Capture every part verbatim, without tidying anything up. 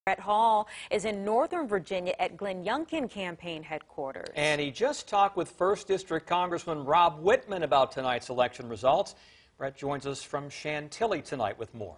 Brett Hall is in Northern Virginia at Glenn Youngkin campaign headquarters. And he just talked with first District Congressman Rob Wittman about tonight's election results. Brett joins us from Chantilly tonight with more.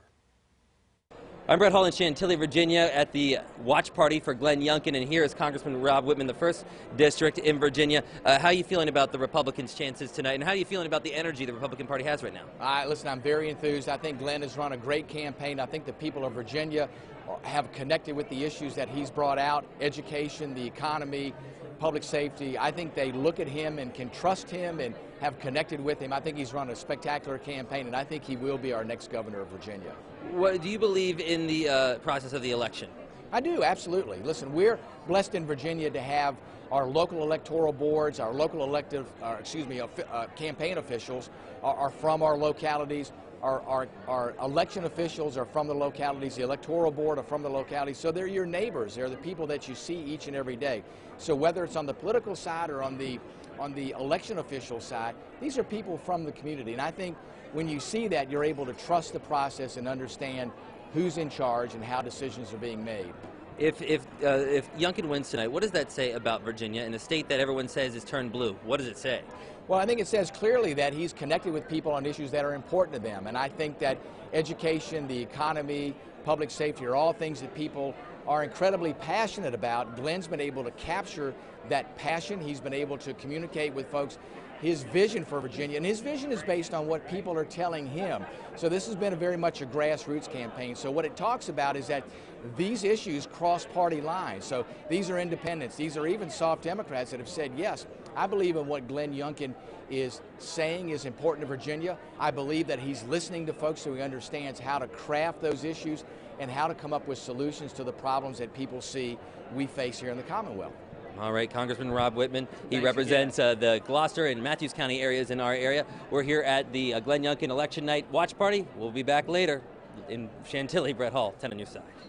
I'm Brett Hall in Chantilly, Virginia at the watch party for Glenn Youngkin, and here is Congressman Rob Wittman, the first District in Virginia. Uh, how are you feeling about the Republicans' chances tonight, and how are you feeling about the energy the Republican Party has right now? Uh, listen, I'm very enthused. I think Glenn has run a great campaign. I think the people of Virginia have connected with the issues that he's brought out, education, the economy, public safety. I think they look at him and can trust him and have connected with him. I think he's run a spectacular campaign, and I think he will be our next governor of Virginia. What, do you believe in the uh, process of the election? I do, absolutely. Listen, we're blessed in Virginia to have our local electoral boards, our local elective, uh, excuse me, uh, uh, campaign officials are, are from our localities. Our, our, our election officials are from the localities. The electoral board are from the localities. So they're your neighbors. They're the people that you see each and every day. So whether it's on the political side or on the on the election official side, these are people from the community. And I think when you see that, you're able to trust the process and understand who's in charge and how decisions are being made. If if uh, if Youngkin wins tonight, what does that say about Virginia in a state that everyone says is turned blue? What does it say? Well, I think it says clearly that he's connected with people on issues that are important to them. And I think that education, the economy, public safety are all things that people are incredibly passionate about. Glenn's been able to capture that passion. He's been able to communicate with folks his vision for Virginia, and his vision is based on what people are telling him. So this has been a very much a grassroots campaign. So what it talks about is that these issues cross party lines. So these are independents, these are even soft Democrats that have said, yes, I believe in what Glenn Youngkin is saying is important to Virginia. I believe that he's listening to folks so he understands how to craft those issues and how to come up with solutions to the problems that people see we face here in the Commonwealth. All right, Congressman Rob Wittman. He Thanks represents uh, the Gloucester and Matthews County areas in our area. We're here at the uh, Glenn Youngkin election night watch party. We'll be back later in Chantilly. Brett Hall, ten on your side.